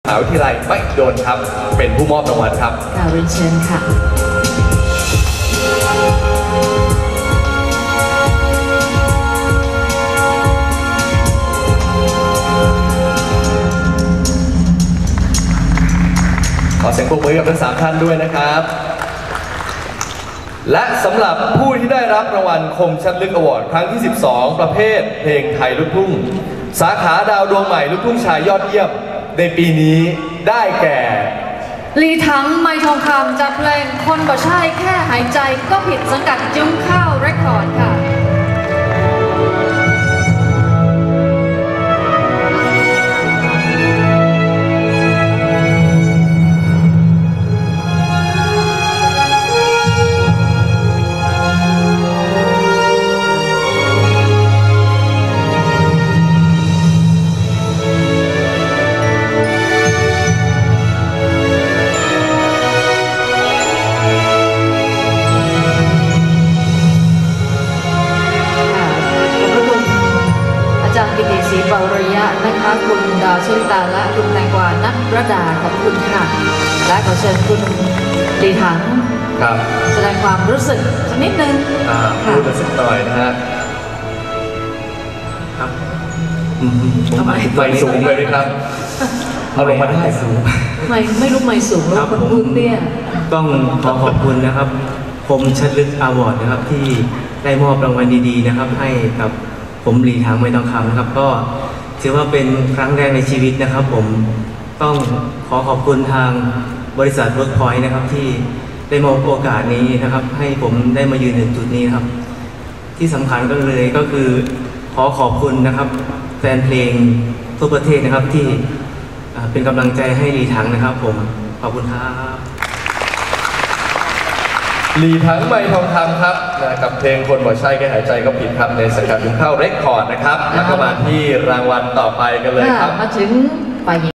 มหาวิทยาลัยมหิดลครับเป็นผู้มอบรางวัลครับเรียนเชิญค่ะขอเสียงปรบมือกับทั้ง3ท่านด้วยนะครับและสำหรับผู้ที่ได้รับรางวัลคมชัดลึกอวอร์ดครั้งที่12ประเภทเพลงไทยลูกทุ่งสาขาดาวดวงใหม่ลูกทุ่งชายยอดเยี่ยมในปีนี้ได้แก่ลีถังไมทองคำจากเพลงคนบ่ใช่แค่หายใจก็ผิดสังกัดจุ้งข้าวเรคคอร์ดค่ะกิติศรีปริยะนะคะคุณดาวชลิตาและคุณแตงกวานัทรดาขอบคุณค่ะและขอเชิญคุณลีถังแสดงความรู้สึกสักนิดนึงพูดสักหน่อยนะฮะครับไม่สูงเลยนะครับเอาลงมาได้สูงไม่รู้ไม่สูงแล้วคนพูดเตี้ยต้องขอบคุณนะครับคมชัดลึกอวอร์ดนะครับที่ได้มอบรางวัลดีๆนะครับให้กับผมลีถังไมทองคำนะครับก็ถือว่าเป็นครั้งแรกในชีวิตนะครับผมต้องขอบคุณทางบริษัท Workpoint นะครับที่ได้มอบโอกาสนี้นะครับให้ผมได้มายืนในจุดนี้นะครับที่สำคัญก็คือขอบคุณนะครับแฟนเพลงทั่วประเทศนะครับที่เป็นกำลังใจให้ลีถังนะครับผมขอบคุณครับลีถังไมทองคำครับกับเพลงคนบ่ใช่แค่หายใจก็ผิดครับในสังกัดจุ้งข้าวเรคคอร์ดนะครับแล้วก็มาที่รางวัลต่อไปกันเลยครับมาถึงฝ่าย